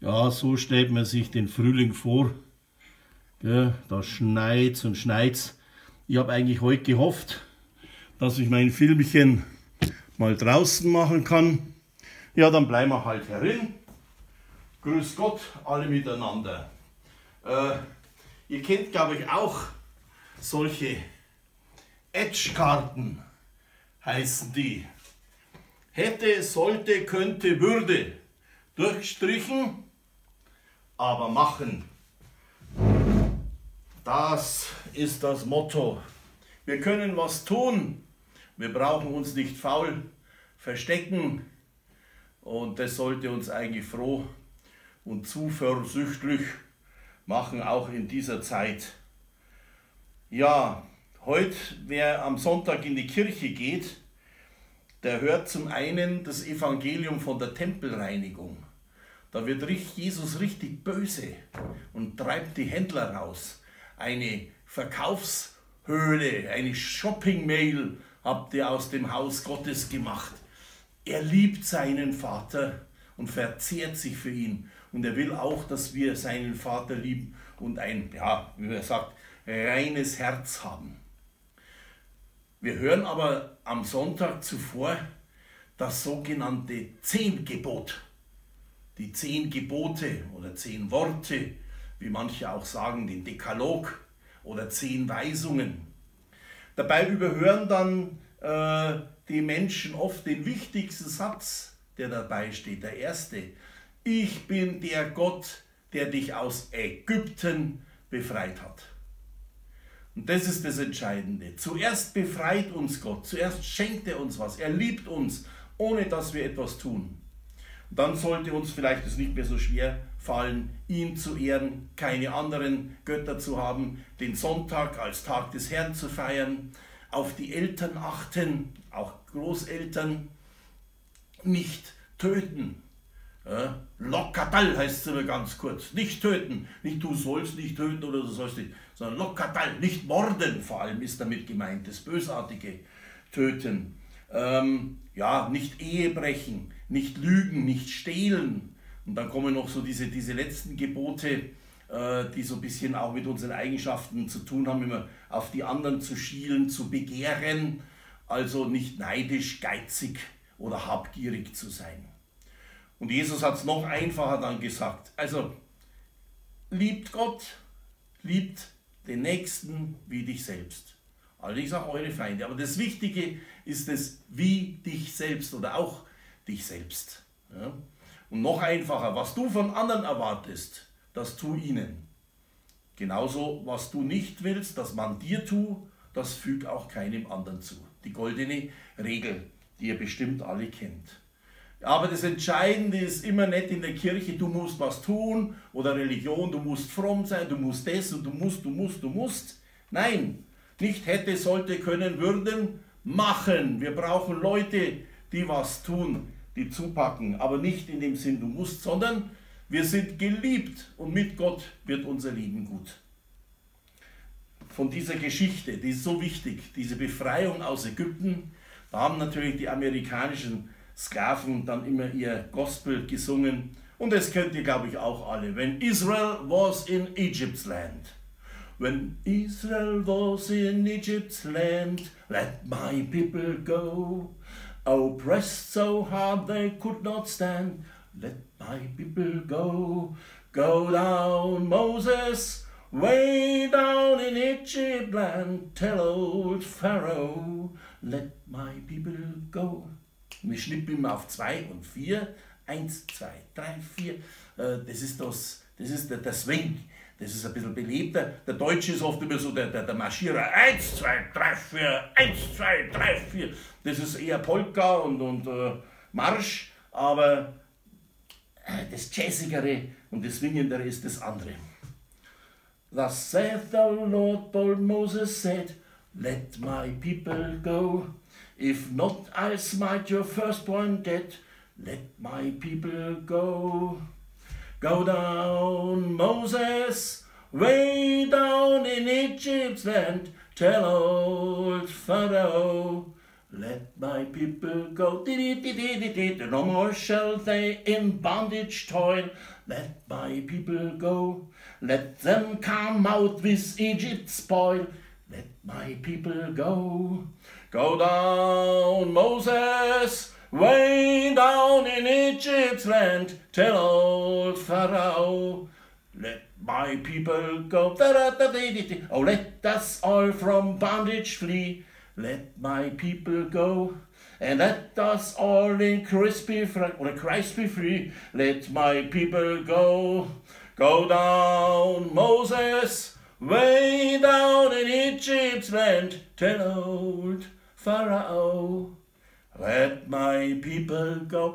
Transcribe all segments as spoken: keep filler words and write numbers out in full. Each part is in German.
Ja, so stellt man sich den Frühling vor. Gell, da schneit's und schneit's. Ich habe eigentlich heute gehofft, dass ich mein Filmchen mal draußen machen kann. Ja, dann bleiben wir halt herin. Grüß Gott, alle miteinander. Äh, ihr kennt, glaube ich, auch solche Edge-Karten, heißen die. Hätte, sollte, könnte, würde. Durchstrichen, aber machen. Das ist das Motto. Wir können was tun. Wir brauchen uns nicht faul verstecken. Und das sollte uns eigentlich froh und zuversichtlich machen, auch in dieser Zeit. Ja, heute, wer am Sonntag in die Kirche geht, der hört zum einen das Evangelium von der Tempelreinigung. Da wird Jesus richtig böse und treibt die Händler raus. Eine Verkaufshöhle, eine Shopping-Mail habt ihr aus dem Haus Gottes gemacht. Er liebt seinen Vater und verzehrt sich für ihn. Und er will auch, dass wir seinen Vater lieben und ein, ja, wie er sagt, reines Herz haben. Wir hören aber am Sonntag zuvor das sogenannte Zehngebot. Die zehn Gebote oder zehn Worte, wie manche auch sagen, den Dekalog oder zehn Weisungen. Dabei überhören dann äh, die Menschen oft den wichtigsten Satz, der dabei steht, der erste. Ich bin der Gott, der dich aus Ägypten befreit hat. Und das ist das Entscheidende. Zuerst befreit uns Gott, zuerst schenkt er uns was, er liebt uns, ohne dass wir etwas tun. Und dann sollte uns vielleicht es nicht mehr so schwer fallen, ihn zu ehren, keine anderen Götter zu haben, den Sonntag als Tag des Herrn zu feiern, auf die Eltern achten, auch Großeltern, nicht töten. Ja, Lokatall heißt es immer ganz kurz. Nicht töten. Nicht du sollst nicht töten oder du sollst nicht, sondern Lokatall, nicht morden vor allem ist damit gemeint, das bösartige Töten. Ähm, ja, nicht Ehe brechen, nicht lügen, nicht stehlen. Und dann kommen noch so diese, diese letzten Gebote, äh, die so ein bisschen auch mit unseren Eigenschaften zu tun haben, immer auf die anderen zu schielen, zu begehren, also nicht neidisch, geizig oder habgierig zu sein. Und Jesus hat es noch einfacher dann gesagt. Also, liebt Gott, liebt den Nächsten wie dich selbst. Allerdings auch eure Feinde. Aber das Wichtige ist es, wie dich selbst oder auch dich selbst. Ja? Und noch einfacher, was du von anderen erwartest, das tu ihnen. Genauso, was du nicht willst, dass man dir tut, das füg auch keinem anderen zu. Die goldene Regel, die ihr bestimmt alle kennt. Aber das Entscheidende ist immer nicht in der Kirche, du musst was tun oder Religion, du musst fromm sein, du musst das und du musst, du musst, du musst. Nein, nicht hätte, sollte, können, würden, machen. Wir brauchen Leute, die was tun, die zupacken, aber nicht in dem Sinn, du musst, sondern wir sind geliebt und mit Gott wird unser Leben gut. Von dieser Geschichte, die ist so wichtig, diese Befreiung aus Ägypten, da haben natürlich die amerikanischen Sklaven dann immer ihr Gospel gesungen. Und das kennt ihr, glaube ich, auch alle. When Israel was in Egypt's land. When Israel was in Egypt's land, let my people go. Oppressed so hard they could not stand, let my people go. Go down, Moses, way down in Egypt land. Tell old Pharaoh, let my people go. Und ich schnippe immer auf zwei und vier. Eins, zwei, drei, vier. Das ist, das, das ist der, der Swing. Das ist ein bisschen belebter. Der Deutsche ist oft immer so der, der, der Marschierer. Eins, zwei, drei, vier. Eins, zwei, drei, vier. Das ist eher Polka und, und äh, Marsch. Aber äh, das Jazzigere und das Swingendere ist das andere. Thus saith the Lord, bold Moses said, let my people go. If not, I'll smite your firstborn dead. Let my people go. Go down, Moses, way down in Egypt's land. Tell old Pharaoh, let my people go, no more shall they in bondage toil. Let my people go, let them come out with Egypt's spoil. Let my people go. Go down, Moses, way down in Egypt's land, tell old Pharaoh, let my people go. Oh, let us all from bondage flee. Let my people go, and let us all in Christ be free, or Christ be free. Let my people go. Go down, Moses, way down in Egypt's land, tell old Pharaoh, let my people go.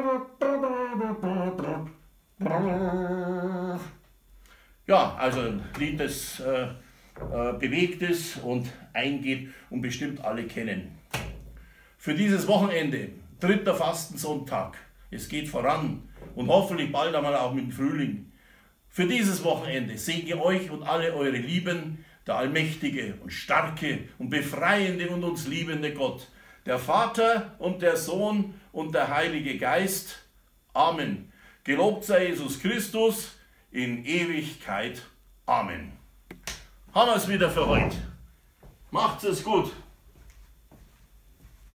Ja, also ein Lied, das äh, äh, bewegt ist und eingeht und bestimmt alle kennen. Für dieses Wochenende, dritter Fastensonntag, es geht voran und hoffentlich bald einmal auch mit dem Frühling. Für dieses Wochenende segne euch und alle eure Lieben, der allmächtige und starke und befreiende und uns liebende Gott, der Vater und der Sohn und der Heilige Geist. Amen. Gelobt sei Jesus Christus in Ewigkeit. Amen. Haben wir es wieder für heute. Macht's es gut.